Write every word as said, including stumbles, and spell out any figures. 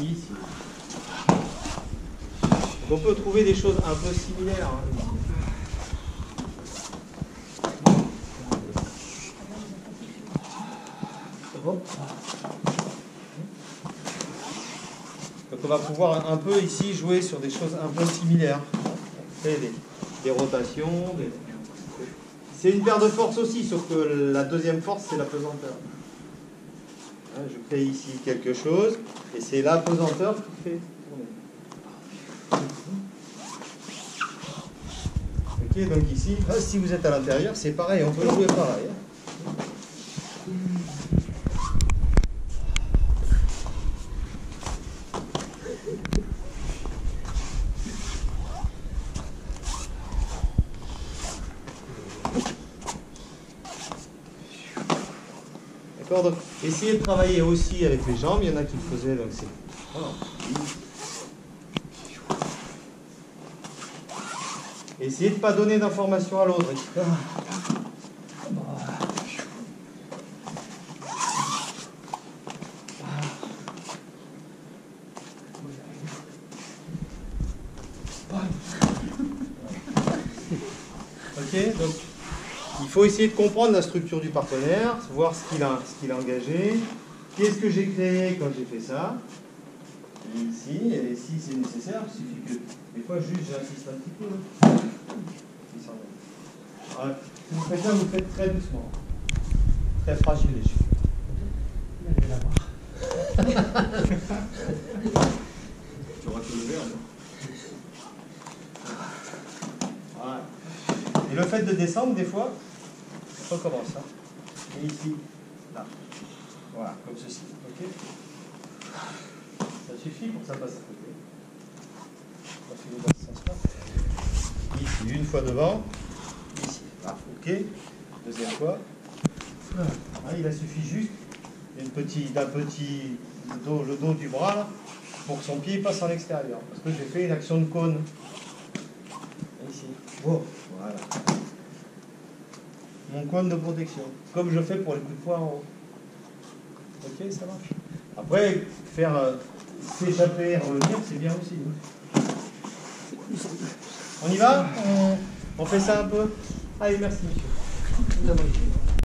ici. Donc on peut trouver des choses un peu similaires. Hein. Donc on va pouvoir un peu ici jouer sur des choses un peu similaires. Des, des rotations. Des... C'est une paire de forces aussi, sauf que la deuxième force, c'est la pesanteur. Je crée ici quelque chose, et c'est la pesanteur qui fait tourner. Ok, donc ici, si vous êtes à l'intérieur, c'est pareil, on peut jouer pareil. Donc, essayez de travailler aussi avec les jambes. Il y en a qui le faisaient, donc c'est. Voilà. Essayez de ne pas donner d'informations à l'autre. Ok, donc. Il faut essayer de comprendre la structure du partenaire, voir ce qu'il a, ce qu'il a engagé, qu'est-ce que j'ai créé quand j'ai fait ça, ici, et si c'est nécessaire, il suffit que, des fois, juste j'insiste un petit peu. Alors, si vous faites ça, vous faites très doucement, très fragile les cheveux. Je vais l'avoir. Tu auras tout levé, alors. Voilà. Et le fait de descendre, des fois, on recommence. Hein. Et ici, là. Voilà, comme ceci. Ok. Ça suffit pour que ça passe à côté. Continuez dans ce sens-là. Ici, une fois devant. Ici. Là. Ok. Deuxième fois. Là, il a suffi juste d'un petit, d'un petit le dos, le dos du bras là, pour que son pied passe en extérieur. Parce que j'ai fait une action de cône. Ici. Oh, voilà. Mon cône de protection, comme je fais pour les coups de poing en haut. Ok, ça marche. Après, faire euh, s'échapper et revenir, c'est bien aussi. On y va on, on fait ça un peu. Allez, merci monsieur.